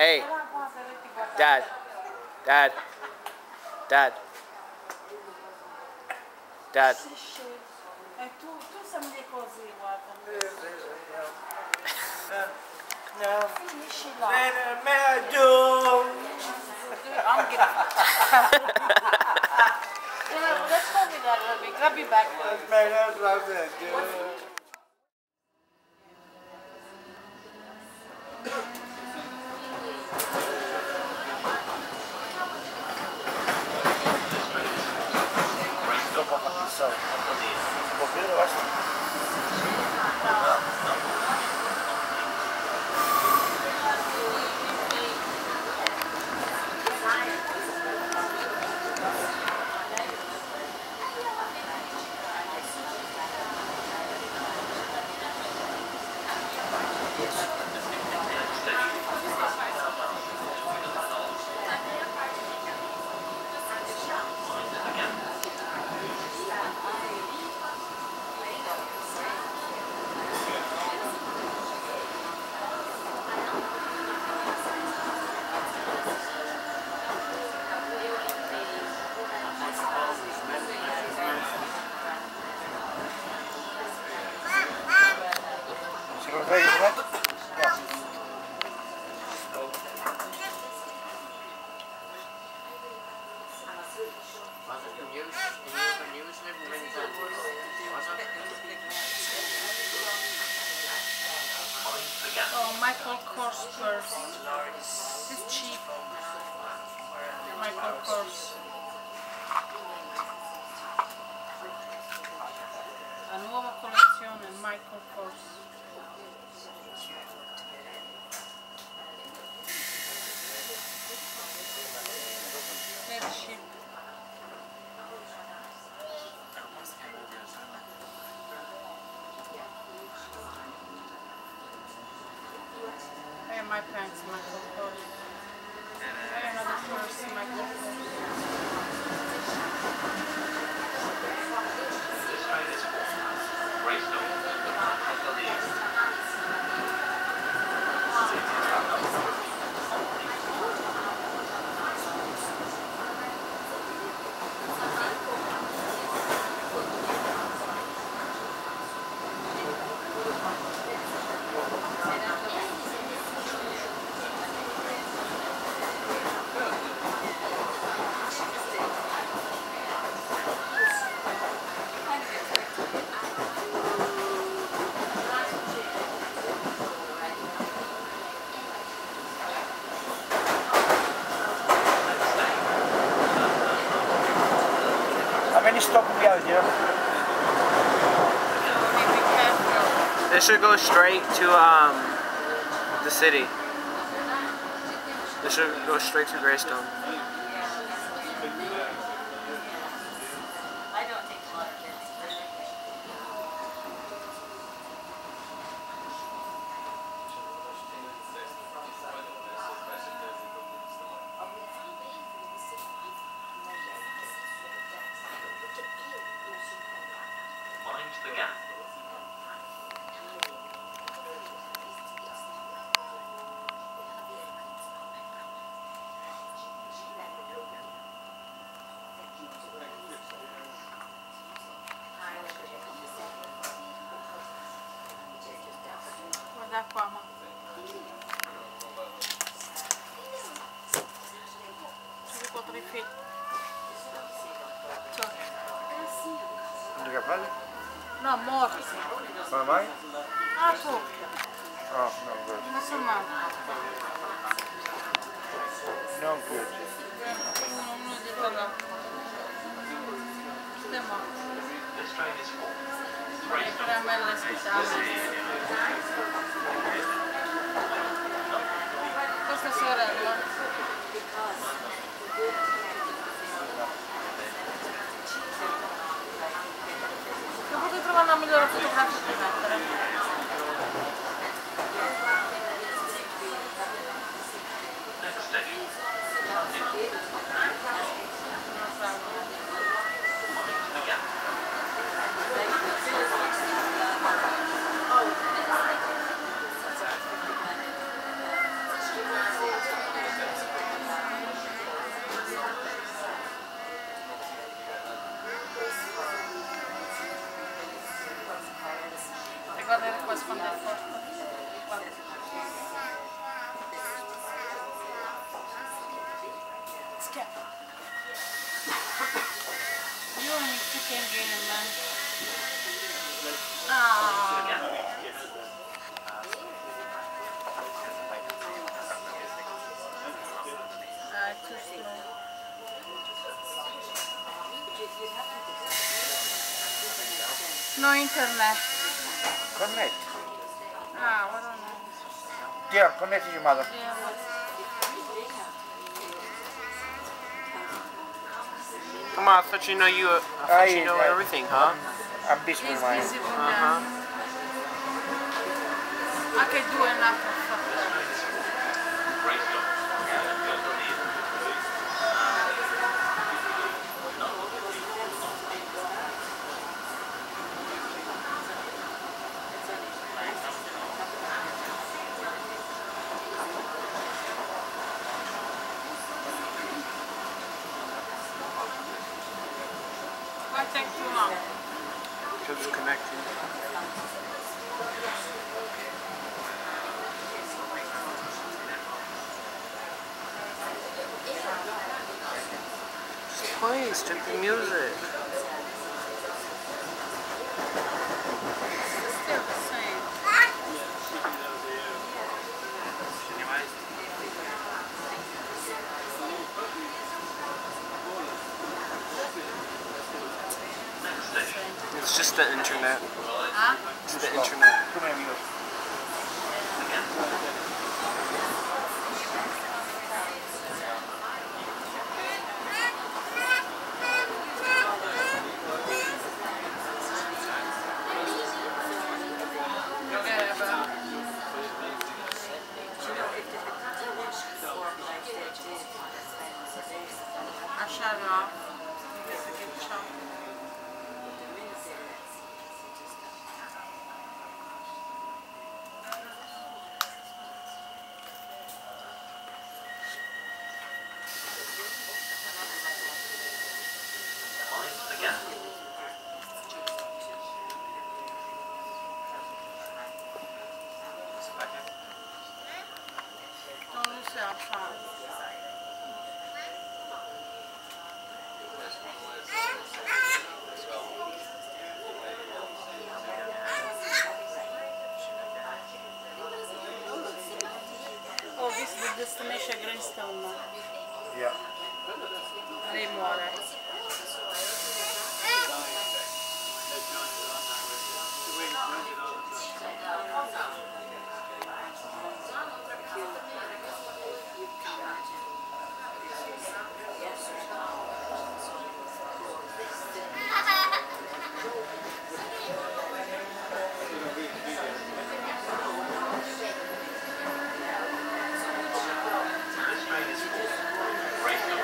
Hey, Dad, Dad, Dad, Dad. Tu sai le cose, guarda. No. Finisci là. Meglio. I'm getting. Let's go with that, Ruby. Grab your bag. Oh, Michael Kors purse. It's cheap. Michael Kors. La nuova collezione Michael Kors. Very cheap. My pants, Michael Kors. Another purse, Michael Kors. How many stop we have here? They should go straight to the city. They should go straight to Greystone. Mind the gap. Guarda qua, ma. Ci potrei fare. The cavalli? No, morti. Come mai? Ah, tu. Oh, no good. Ma insomma. No good. Uno dietro l'altro. Stiamo. This train is full. Le caramelle speciali. Questa sorella. Se potete trovare una migliore fotografia per mettere. Next station. Mind the gap. vedere questo quando è forte. Guarda. Schiaffo. You and your chicken game, man. Too slow. No internet. Connect. Ah, I don't know. Dear, connect to your mother. Yeah, Come on, I thought you know everything, huh? I'm busy with he's mine. busy with Uh-huh. them. I can do enough for them. Why take too long? Because it's connecting. Just play stupid music. It's still the same. It's just the internet. Huh? It's the internet. Come here, amigos. Yeah, but I shut it off because it gets choppy. Mind the gap. Don't lose your phone. Oh, this is the destination Greenstone. Yeah. Lei muore. This train is full. Break them.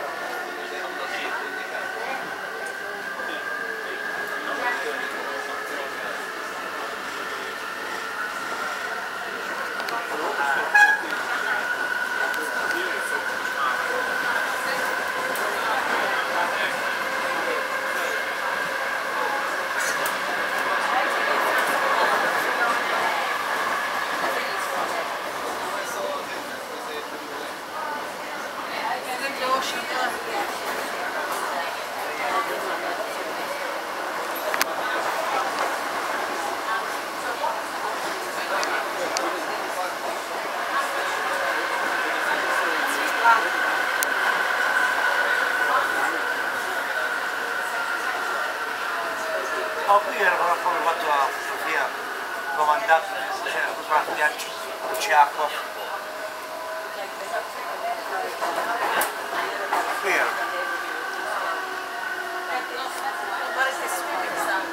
Look the ocean. Oh, qui era quando ho fatto la fotografia, come è andato, c'era tutta la spiaggia, non c'è acqua. Qui era. What is this swimming sound?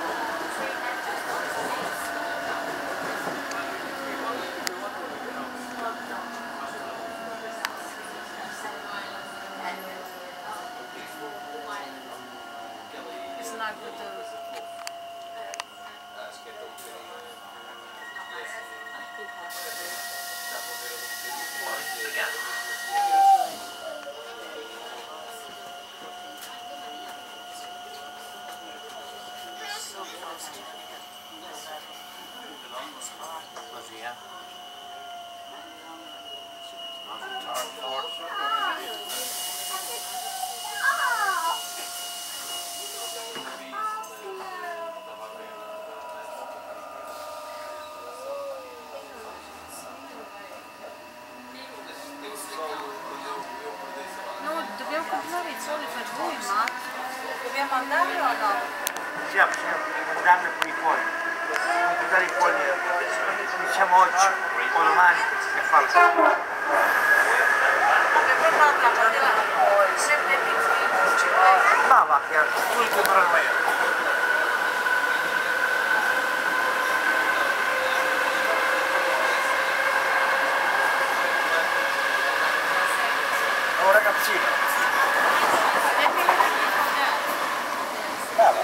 It's not good to Mind the gap. so fast. Così, eh? No, dobbiamo comprare i soldi per voi, ma dobbiamo andare o no? Siamo, andarne poi fuori. Comprare i fogli, diciamo oggi o domani e farlo. Perché poi parla sempre di Ma va, che tu il tuo problema. È un ragazzino. Brava.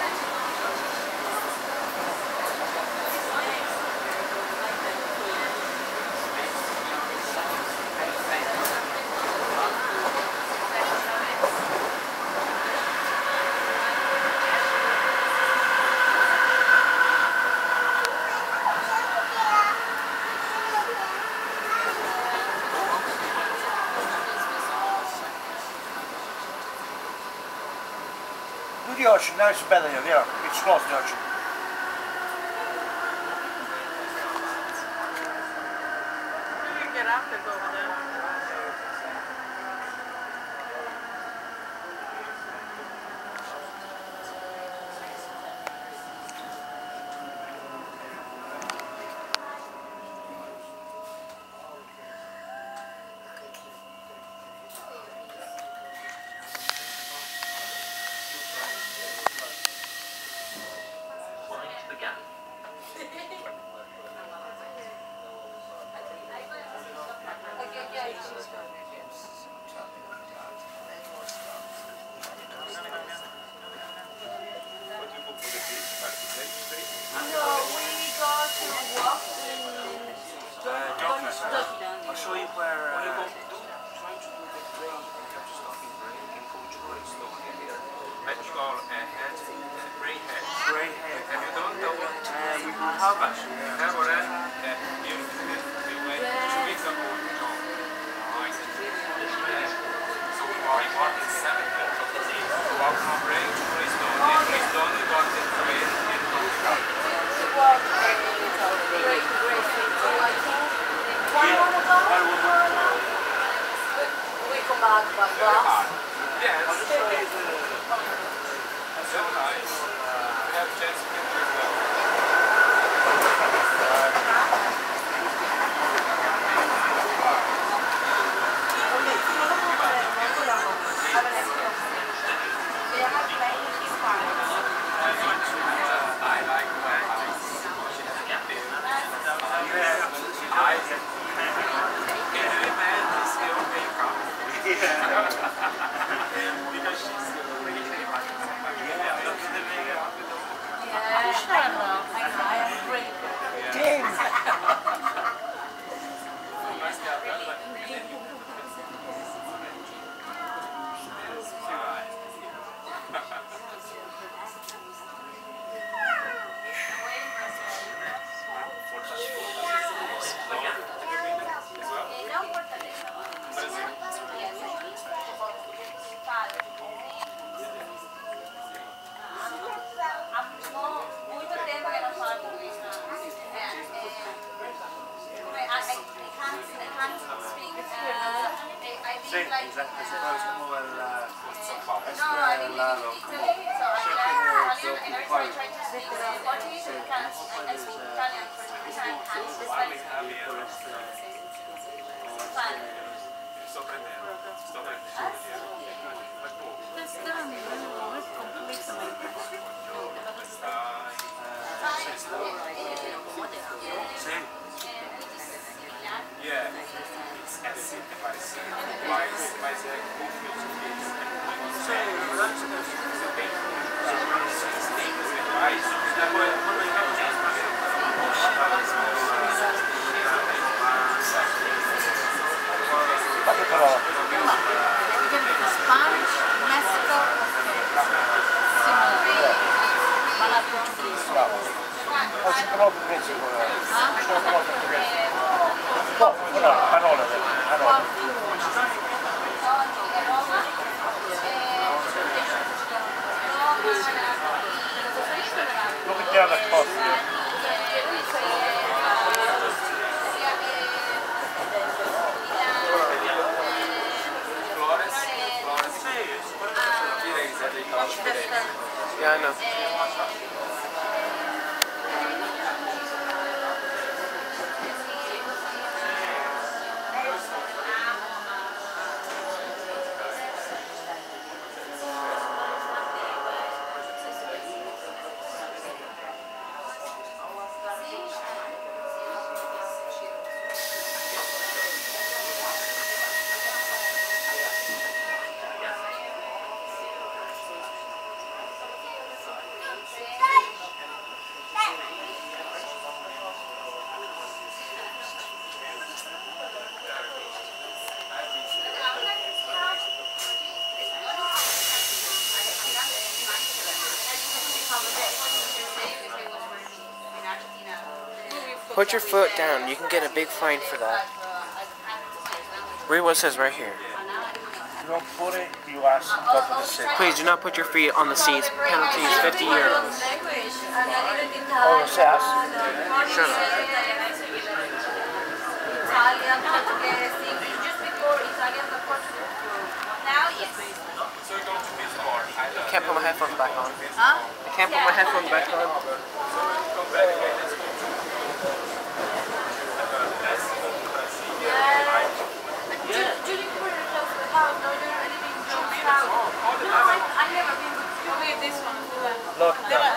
Di oggi non si vede io, vero? It's closed oggi. You can get out and go over there. Mind the gap. I'll show you where. Grey hair. Sì, esatto, se poi como el lado, como Spanish, Mexico, similar. But not Portuguese. Oggi proprio presi con la... Sono proprio presi. No, no, parola. Look at the other cost here. Yeah, I know. Put your foot down. You can get a big fine for that. Read what it says right here. You don't put it, you ask on top of the seat. Please do not put your feet on the seats. Penalty is 50 euros. Oh, it says? Shut up. I can't put my headphones back on. Huh? I can't put my headphones back on. Look,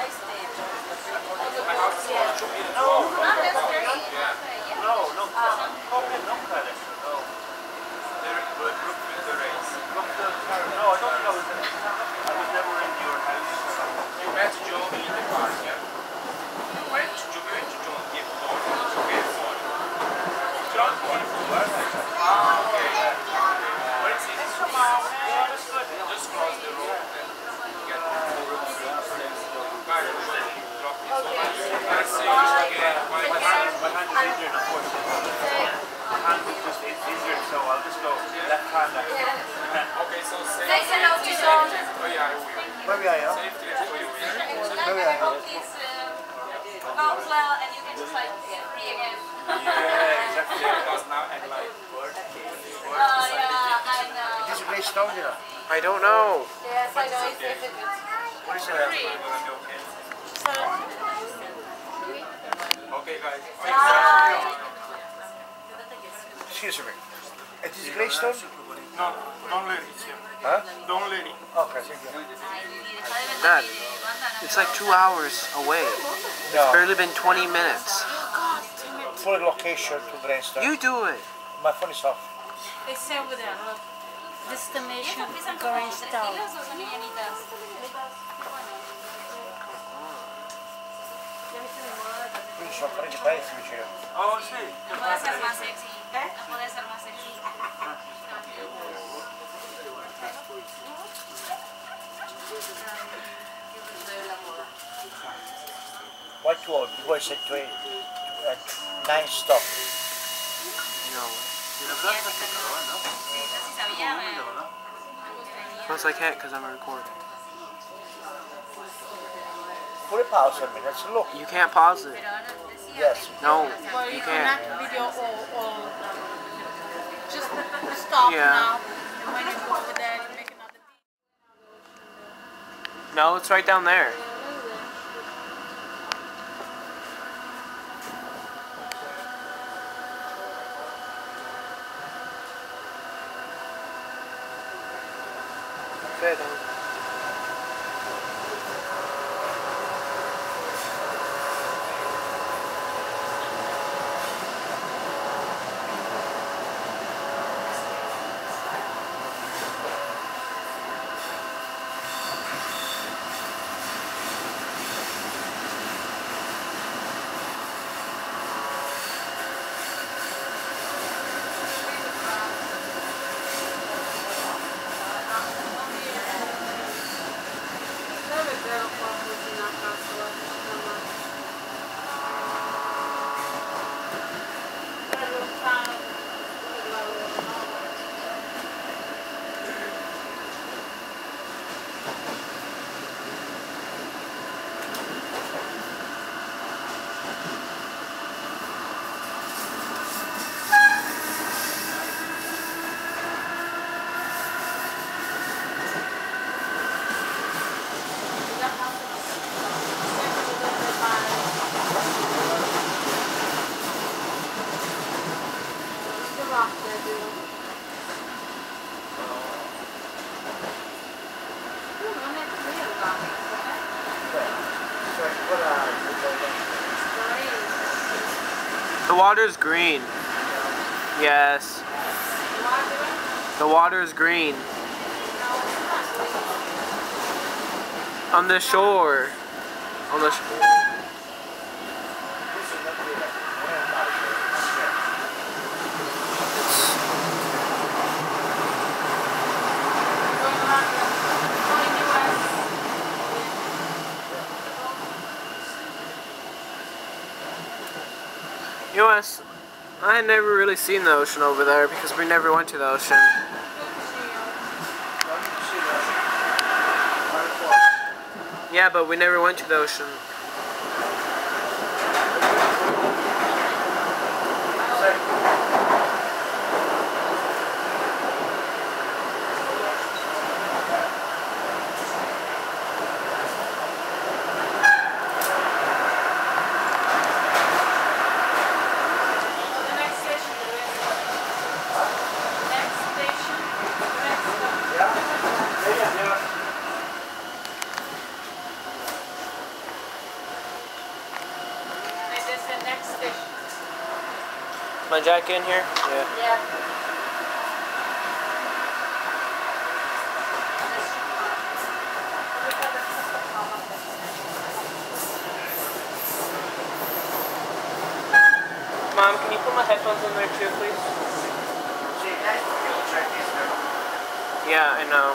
I don't know. Yes, I know. what is it? Okay, guys. Excuse me. It is Greystone? No, don't let it. Huh? Don't let it. Okay, thank you. Dad, it's like 2 hours away. It's No, barely been 20 minutes. full location to Greystone. You do it. My phone is off. They say over there, look. Destination Greenstone. Quindi sono parecchi paesi vicino. Oh, sì. No puede ser más sexy. No puede ser más sexy. Why too old? You guys said 9 stop. No. Sí, eso sí sabía, Plus I can't because I'm recording. Put a pause a minute, let's look. You can't pause it. Yes. No, Well, you you can't. cannot video or just stop Yeah. now. And when you go over there, you make another video. No, it's right down there. Sit down. The water's green. Yes. The water is green. On the shore. On the shore. US, I had never really seen the ocean over there because we never went to the ocean. Yeah, but we never went to the ocean. My jacket in here? Yeah. Yeah. Mom, can you put my headphones in there too, please? Yeah, I know.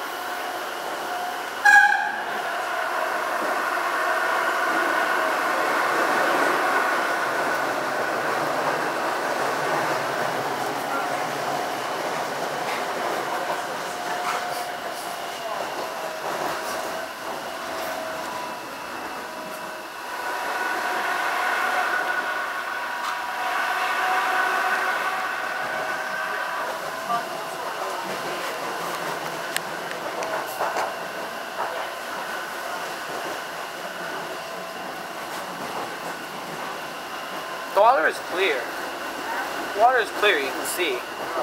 The water is clear. The water is clear, you can see.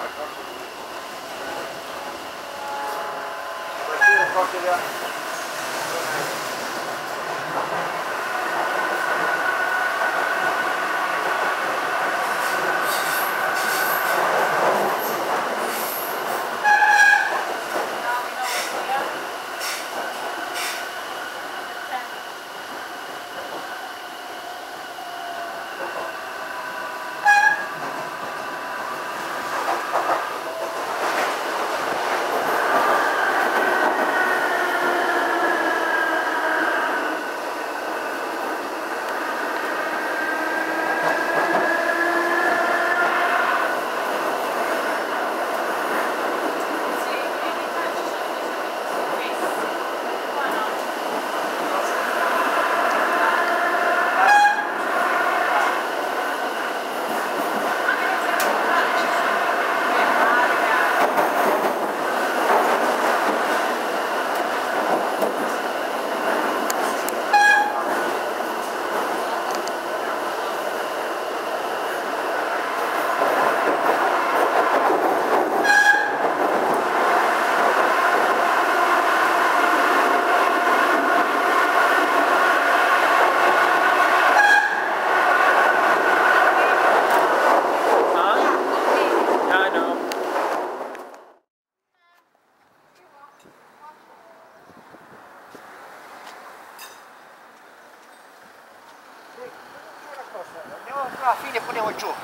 Andiamo alla fine e poniamo giù.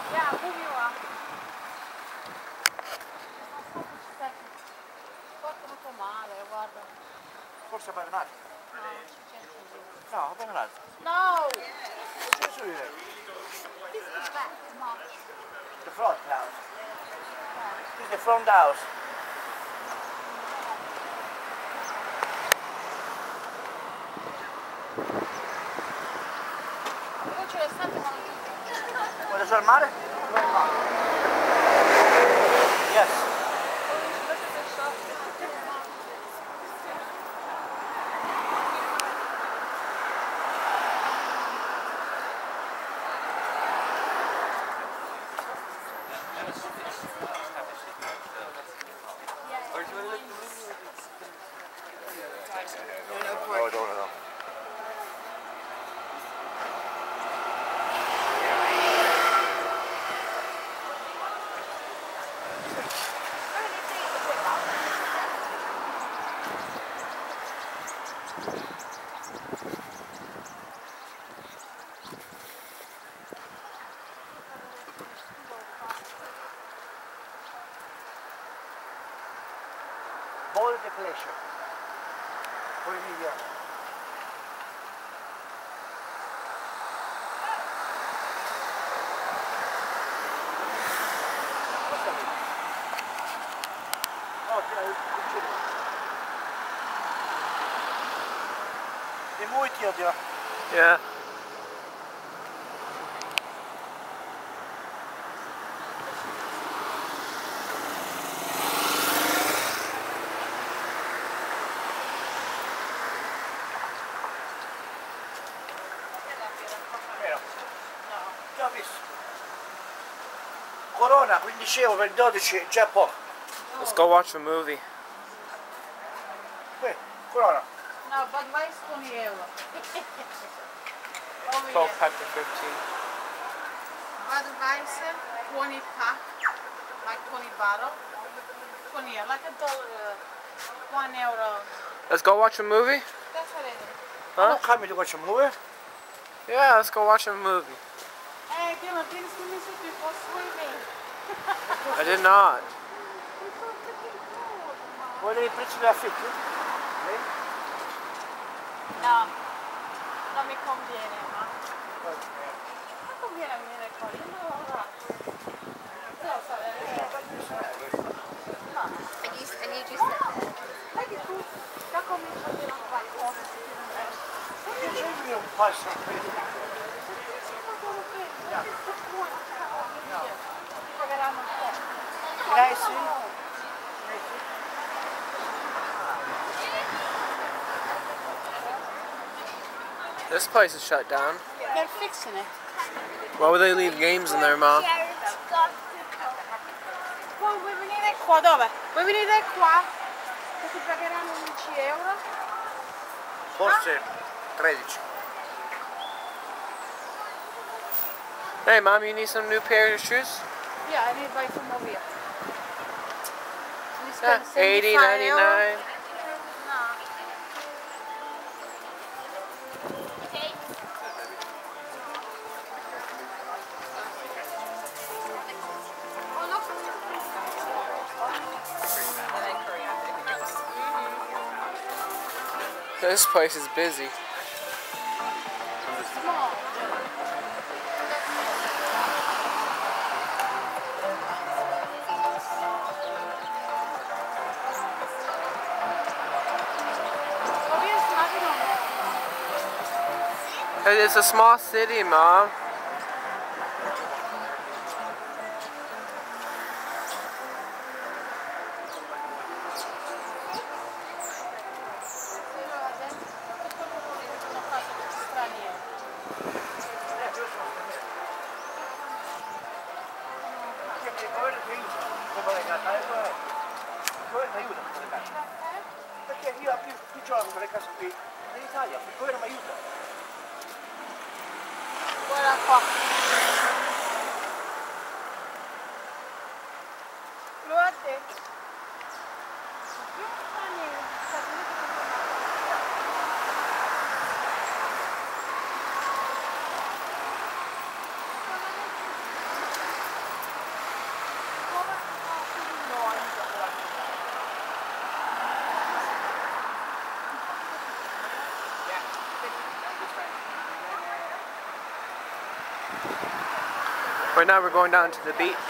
Molto male, guarda. Forse per un altro. No, per un altro. No! What you doing? This is the back, Mom. The front house. This is the front house. Io ce l'ho sempre, ma non tutti. Vuoi sul mare? Yes. No, I don't know. lascia. Poi via. Oh, è molto dio. Yeah. Già visto. Corona 15 euro per 12 già poco. Let's go watch a movie. Corona. No, Budweiser 20 euro. Over Coke here. Pepper 15. Budweiser 20 pack, like 20 bottle. 20 euro, like a dollar, 1 euro. Let's go watch a movie? That's what it is. Huh? Non cambia di qua c'è un movie? Yeah, let's go watch a movie. Hey, Dylan, didn't see me before swimming. I did not. Vuoi vedere i prezzi dell'affitto? No, non mi conviene, ma non conviene a venire qua, io non lo faccio. And you just sit there. Vedi tu, già comincio a dire qualcosa, se ti non è. Perché c'è un passo Pagheranno un po'. Grazie. This place is shut down. They're fixing it. Why would they leave games in there, Mom? Poi vuoi venire qua, dove? Vuoi venire qua? Che ti pagheranno 11 euro? Forse 13. Hey, Mom, you need some new pair of shoes? Yeah, I need to buy from over here. We Yeah, spent 80, 75 euro. 99. No. Oh, look. This place is busy. Small. It's a small city, Mom. Perché io più giorni per le case qui in Italia, per quello mi aiuta. Guarda qua. Guardate. Right now we're going down to the beach.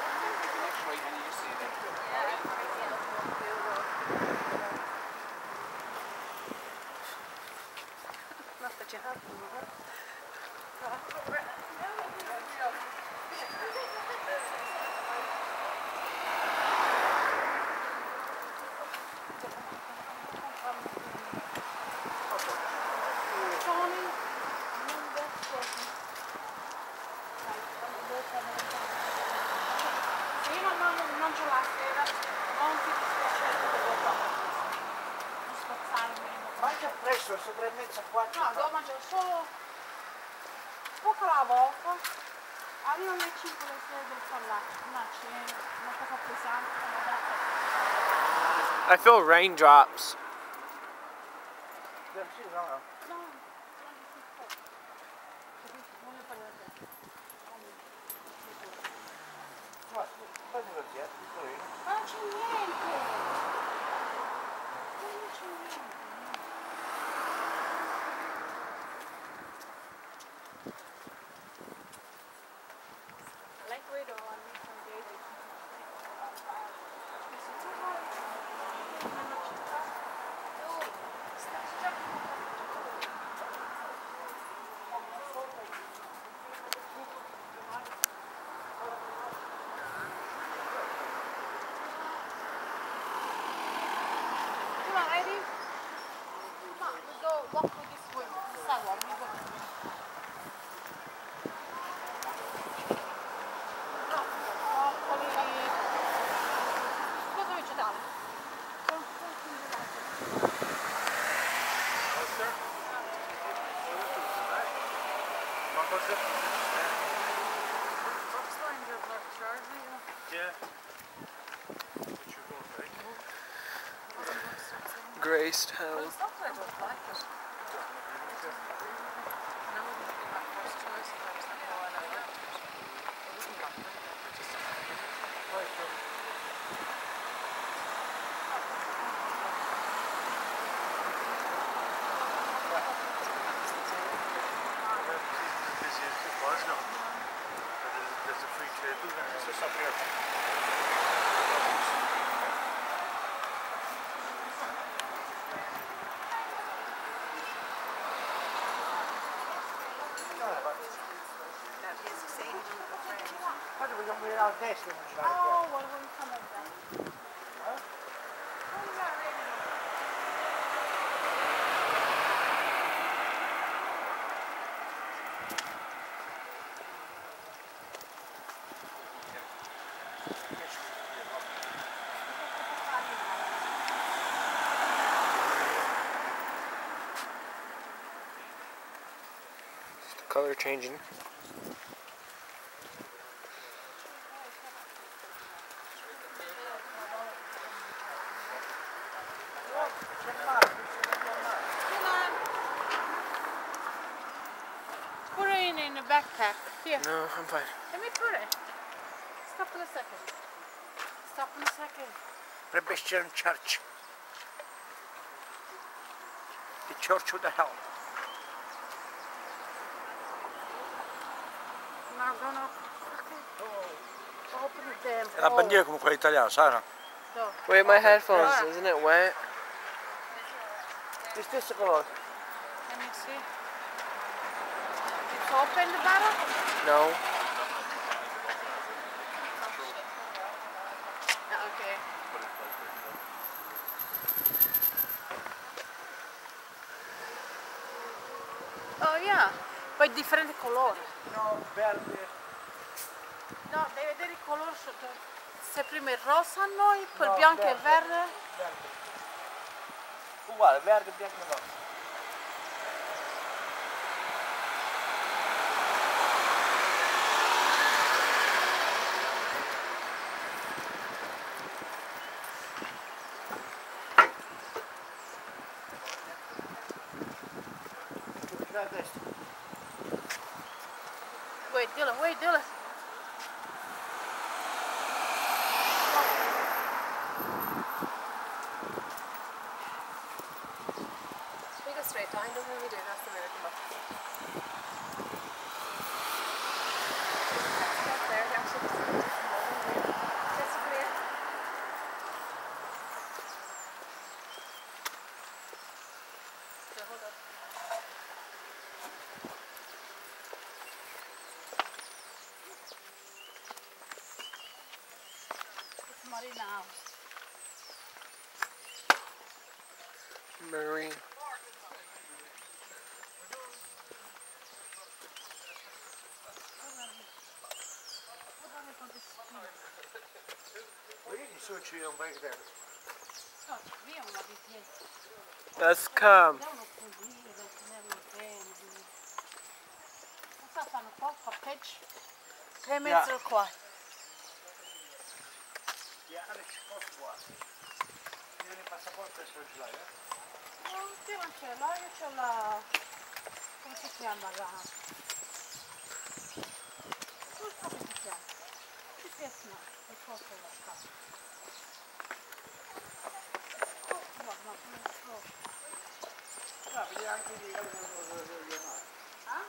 Se io non mangio la sera, non ti dispiace che devo non sforzarmi. Mangia presto, sopra e mezza, 4. No, devo mangiare solo poco alla volta. Arrivo alle 5 le 6 del parlato. No, c'è una cosa pesante, ma da I feel raindrops. Sì, no, no. no, non ne parlo da te. Ma prendi così, piccolino. Ma non c'è niente. Yeah. Graced House. There's a free table there. It's just up here. Guarda, vogliamo vedere a destra non c'è. Oh, what will come up then? Oh, you got ready. Color changing. Put it in the backpack. Here, No, I'm fine. let me put it. Stop in a second. Stop in a second. Presbyterian Church. The Church of the Hell. Now gonna open the damn È la bandiera come quella italiana, Sara. door. Wait, my headphones. Isn't it wet? Lo stesso colore. Let me see. It's open the bottle? No. Okay. Oh yeah, poi differente colore. No, verde. No, devi vedere il colore sotto. Se prima il rosa a noi, poi il No, bianco e il verde. verde. Verde. Uguale, verde, bianco e rosso. A destra. Wait, Dylan, wait, Dylan. We go straight down, don't we? We do. That's the way to come up. That's there, actually. That's clear. So hold on. It's Marina House. Marine. Vedi, su ci un break there. Oh, via una di te. Let's come. Devono pulire, tenerlo bene. Cosa fanno qua? Cottage? 3 metri qua. Ja, Alex, post qua. Tieni il passaporto e se ce l'hai, No, io non ce l'ho, io c'ho la... come si chiama la... non so come si chiama. Ci si no, il posto della casa. Oh, no, non so. No, vedi anche di chiamare. Ah?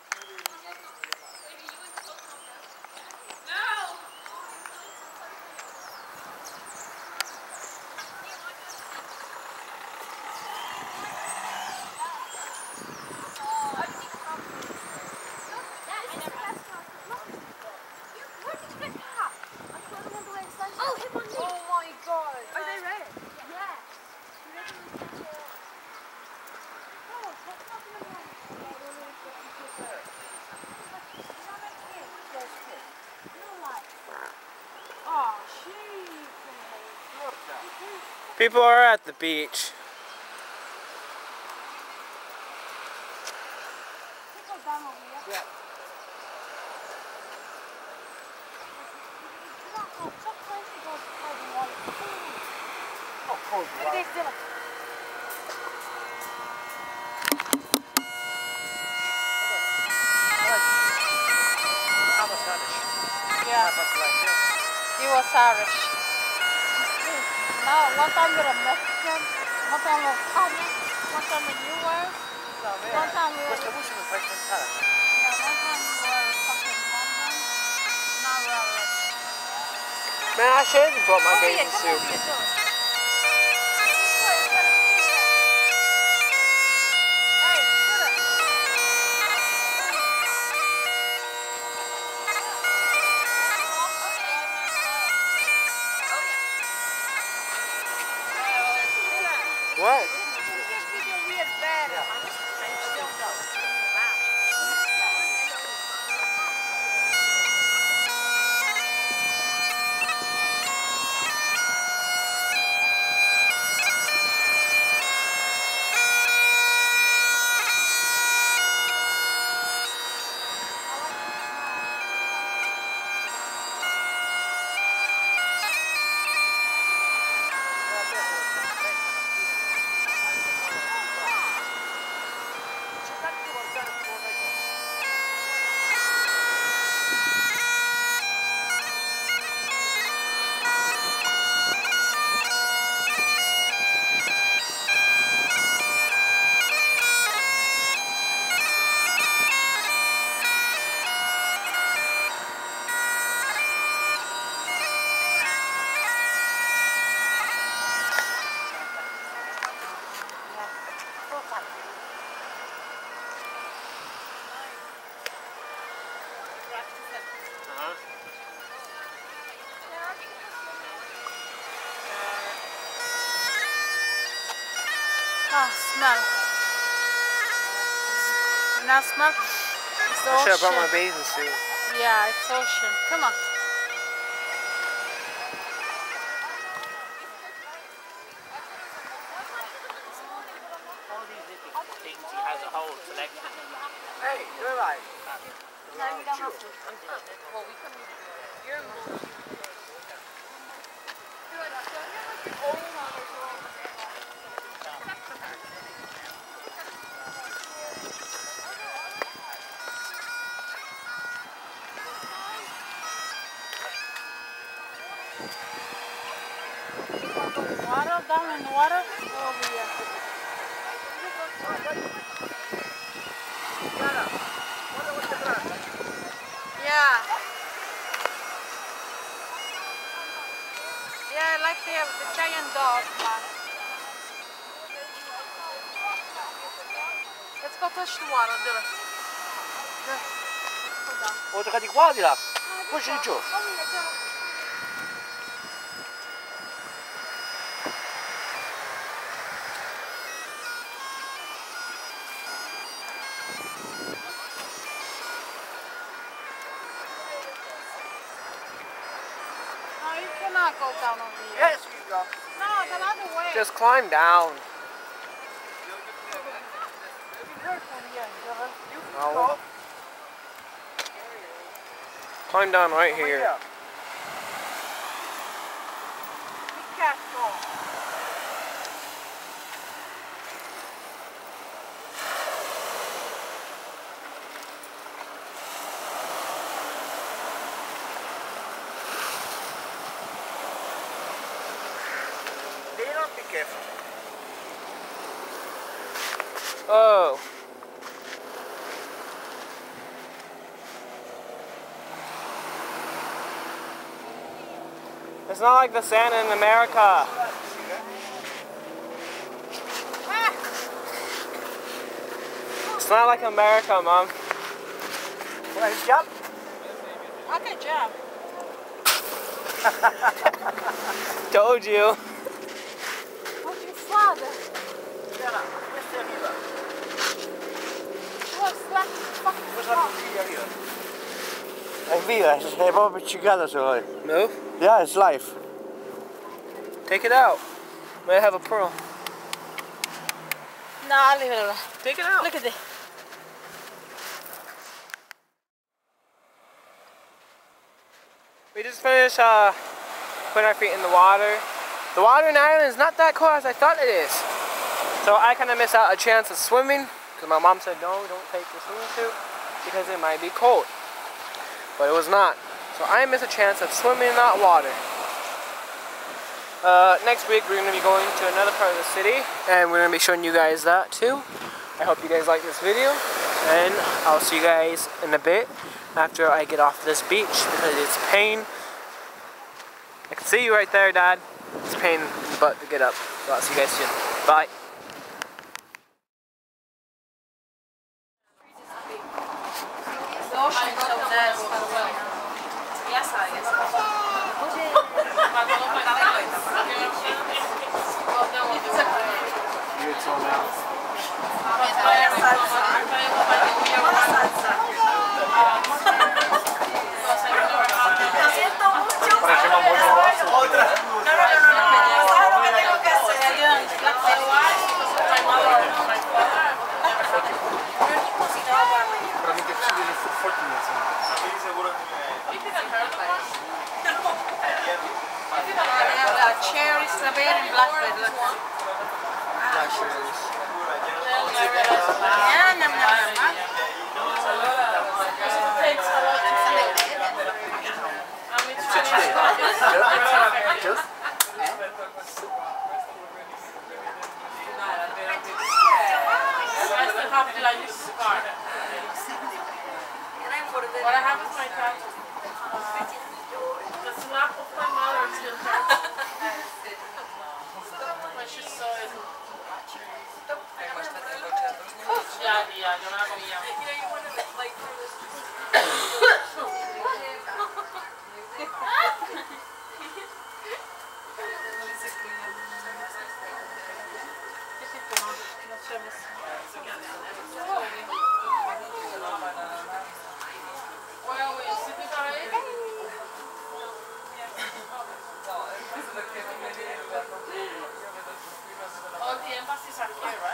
Oh, him on me. Oh my god. Are they red? Yeah. Oh, that's not the one. No light. Oh, jeez. People are at the beach. People down over here. Yeah. so crazy those cold water. Oh, cold Look at this, Dylan. Yeah, he was Irish. No, one time we were Mexican, one time we were Italian, one time we were US, one time we were... Questa voce mi fa incantare. Yeah, one time we were fucking London. Now we're Irish. Man, I should have brought my Over bathing here, come suit. over here, Dylan. This way, you gotta see that. Hey, Dylan. What? This gives me a weird bad. Don't go. Oh, smell. You know, smell? It's the I should have brought my ocean. bathing suit. Yeah, it's ocean. Come on. All these little things he has a whole selection. Hey, you're right. No, you don't have to. Well, we couldn't even do it. You're in water, down in the water, over here. Yeah. Yeah, I like the giant dog, man. Let's go touch the water, Dylan. Good. Let's go down. O tocca di qua o di là? Poi c'è giù. Over here, Dylan. No, you cannot go down over here. Yes, you go. No, the other way. Just climb down. No. Climb down right here. Be careful. Be careful. Oh. It's not like the sand in America. It's not like America, Mom. Can I jump? I can jump. Told you. What's your father? Guarda, questa è viva. What's that fucking Questa dog? è viva. È viva, è proprio appiccicata solo. No? Yeah, it's life. Take it out. May have a pearl. No, I'll leave it alone. Take it out. Look at this. We just finished putting our feet in the water. The water in Ireland is not that cold as I thought it is. So I kind of missed out a chance of swimming because my mom said no, don't take your swimming suit because it might be cold. But it was not. So I missed a chance of swimming in that water. Next week we're going to be going to another part of the city and we're going to be showing you guys that too. I hope you guys like this video and I'll see you guys in a bit after I get off this beach because it's pain. I can see you right there, Dad. It's pain in the butt to get up. So I'll see you guys soon. Bye. Cherry, strawberry, and blackberry. Look. Yeah, nom, nom, nom. What I have is my tattoo. The slap of my mother still hurts. When she saw it. Ya, yo me la comía. All the embassies are here, right?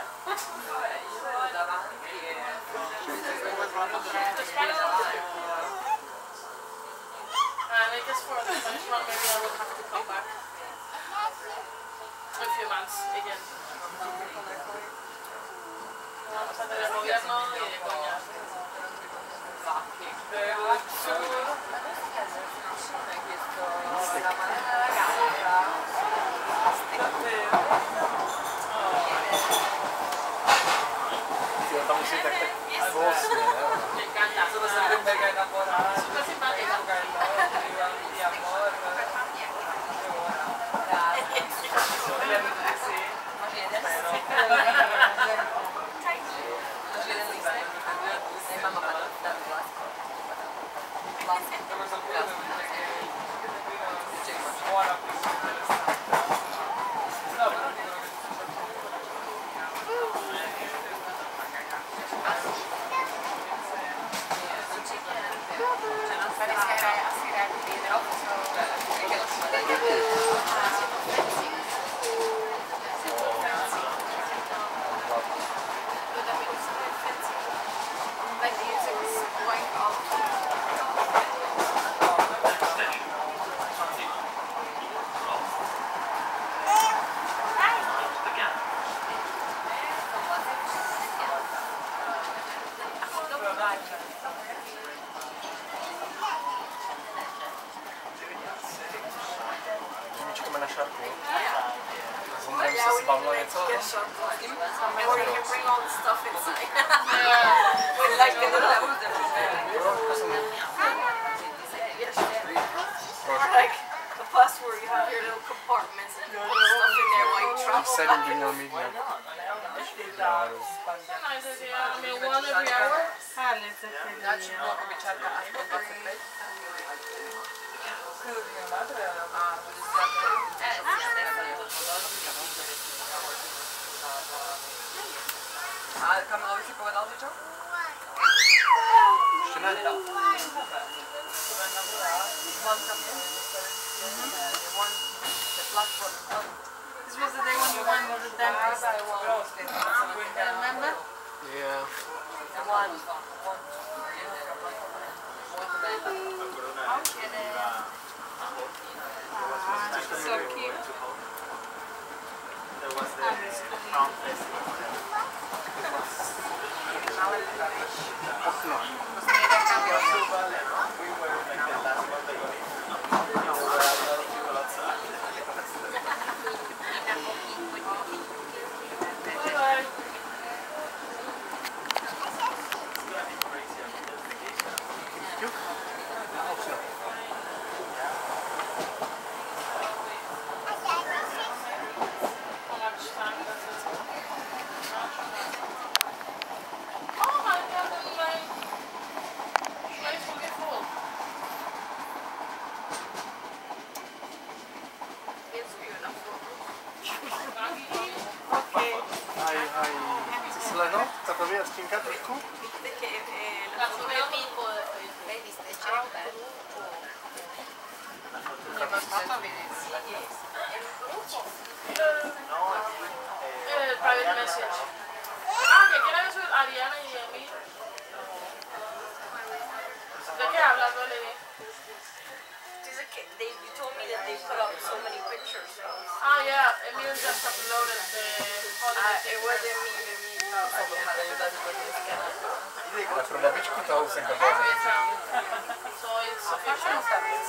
And I guess for the Spanish one, maybe I will have to come back in a few months again. Vamos a tener gobierno y de coña. Me encanta. Súper simpática. Or you can bring all the stuff inside. With like the little or like a bus where you have your little compartments and you put stuff in there while you travel. I mean, one every hour. Kamilo si povedal, že čo? Ešte ne. One tam je. One, the black one. This was the day when you went to the dentist. Remember? Yeah. One. I'm kidding. So cute. There was the town festival. Sleno, takový jaskínka trošku. Private message. Ah, que quieran eso Ariana y Emil. ¿De qué hablas, Valerie? You told me that they put up so many pictures. Ah, yeah, Emil just uploaded the holiday It wasn't me. Tak pro babičku to už jsem So it's official.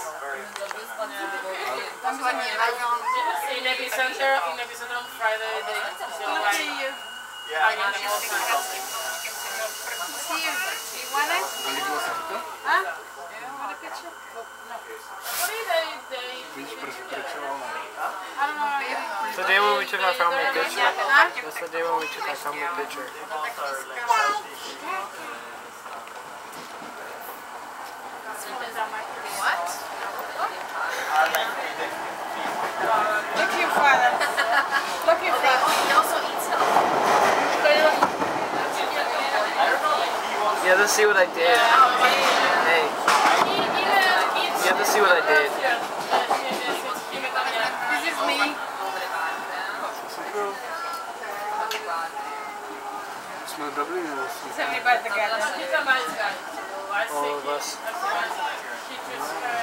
In Epicenter on Friday, they still like hanging the whole time. See you. You want it? Huh? You want a picture? Actually, they I don't know. It's the day when we took our family picture. That's the day when we took our family picture. What? Look your father. Look your father. He also eats healthy. You have to see what I did. Hey, you have to see what I did. This is me. jsme v Dublině. Is everybody together? He's a nice guy. So I All think of us. he treats her.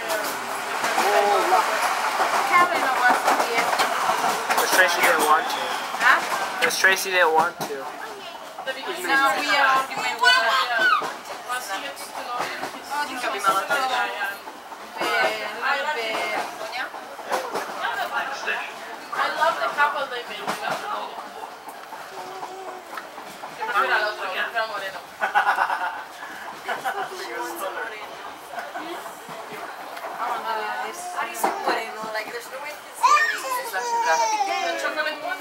Carolina wants to be it. Because Tracy didn't want to. Huh? Because Tracy didn't want to. No, we are arguing with her. Once he gets to know you, he's Oh, you can be my I love the couple they made. Yo prefiero al otro, prefiero al moreno. How do you say moreno? Like, there's no way you can say it. The chocolate one?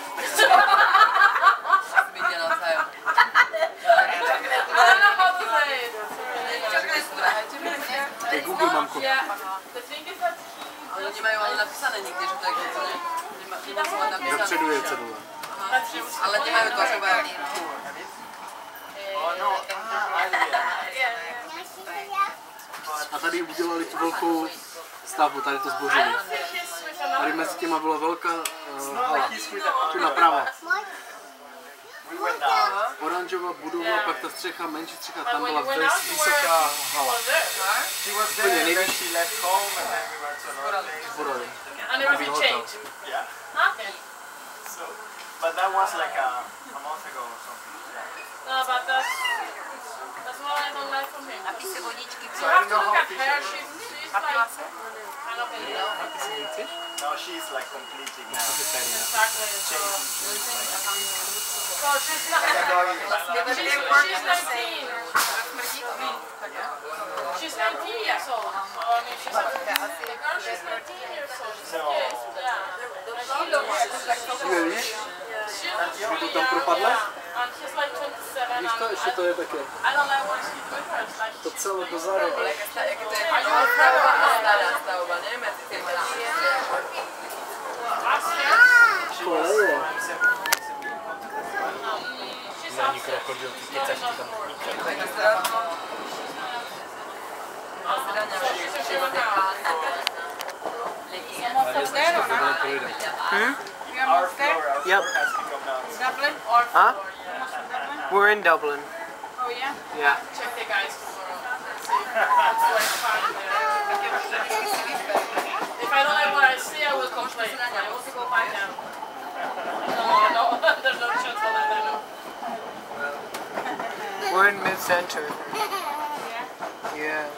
I don't know how to say it. Hey Google, mamko. Yeah, the thing is that Oni nemají ale napsané nikdy, že to je úplně. Nemají napsané. Dopředu je cedule. Ale nemají to třeba. A tady udělali tu velkou stavbu, tady to zbořili. Tady mezi těma byla velká hala. Tu napravo. Oranžová budova, pak ta střecha, menší střecha, tam byla vysoká hala. Úplně nejvyšší. Zborový. and everything changed. Yeah. Okay. So, but that was like a month ago or something. Yeah. No, but that's what I don't like from him. You So I have don't to know look how at her. She's like kind of a little. No, she's like completely now. Exactly. So she's not. She's 19 years old. So I mean, she's the girl. She's 19 years old. She's a kid. Ty víš? She's By to tam propadlo? and she's like 27. Víš to, ještě to je také. I don't like what she's with her. It's like To celé do záru. Jak to je stará stavba, ne? Mezi těma. Koleje. she's upset. So she's a human now. Almost there or not? You almost there? Yep. Has become now. Dublin? Huh? Almost in Dublin? We're in Dublin. Oh yeah? Yeah. Check the guys tomorrow. See. It's like fun there. If I center. Yeah.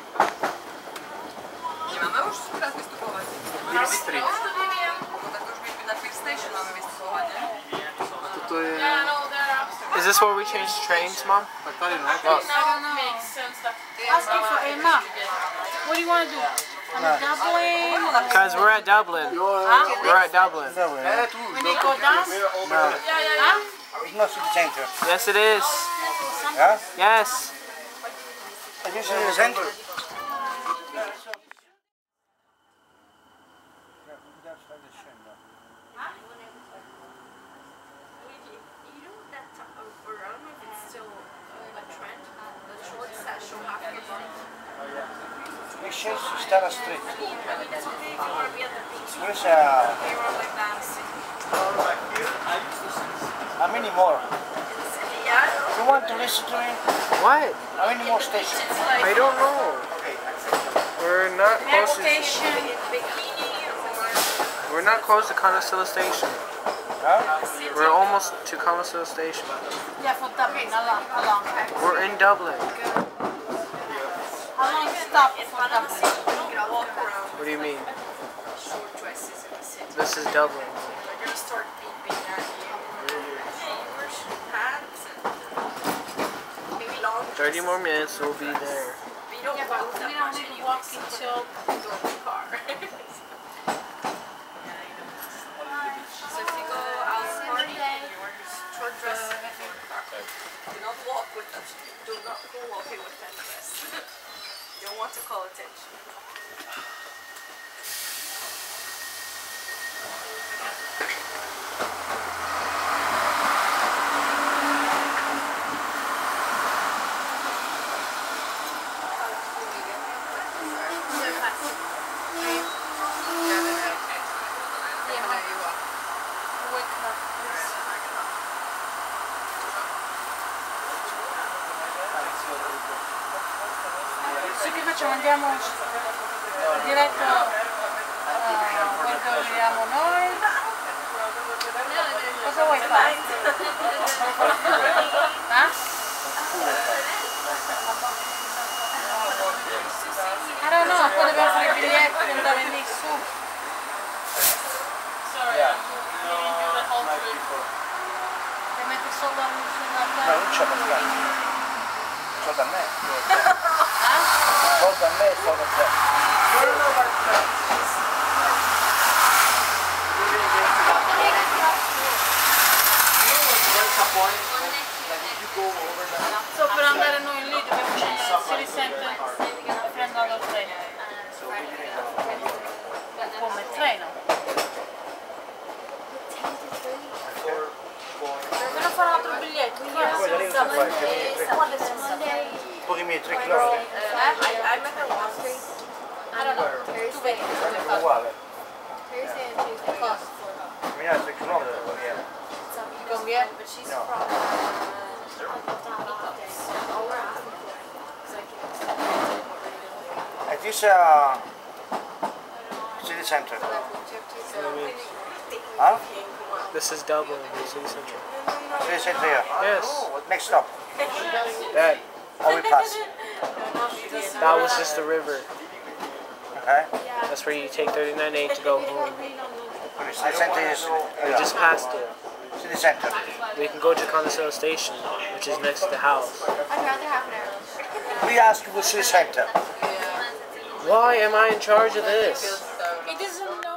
Nie mamy już teraz wystupować. Street. Bo tak już na Pier Station mamy wystupować, nie? To jest... Is this where we change trains, Mom? Tak, tady no. Asking for Emma. What do you want to do? Dublin? Because we're at Dublin. We're at Dublin. When they go dance? No, Huh? it's not city center. Yes, it is. Yeah? Yes. This is the center. Exchange Stara Street. Where's how many more? You want to listen to me? What? How many more stations? I don't know. We're not close to. We're not close to Conestoga Station. Huh? We're almost to Conestoga Station. Yeah, for Dublin. How long? We're in Dublin. How long stop for Dublin? What do you mean? This is Dublin. 30 more minutes, we'll be there. Yeah, but we don't need to walk until the car. So if you go out party and you wear short dress, do not walk with them. Do not go walking with that dress. You don't want to call attention. Sì, che facciamo? Andiamo diretto dove vogliamo noi? Cosa vuoi fare? I don't know, poi dobbiamo fare i biglietti e andare lì su. E metti solo la luce No, non c'è abbastanza. So da me. So da me, so da te. So per andare noi lì dobbiamo si risente prendere il treno. Come treno? Dobbiamo fare un altro biglietto. Poi da lì non so fare, un po' di metri, chilometri. I met her once. I don't know. Tu vedi cosa fare. Uguale. Cosa? Mi ha 3 chilometri da qui. Ti conviene? No. And this city center. Huh? This is Dublin, city center. City center here. Yes. Next stop. That. Or we pass. That was just the river. Okay. That's where you take 39A to go home. City center is. We just passed it. City center. We can go to Conestoga Station, which is next to the house. I'd rather have an arrow. We ask you the city center. Why am I in charge of this? He doesn't know.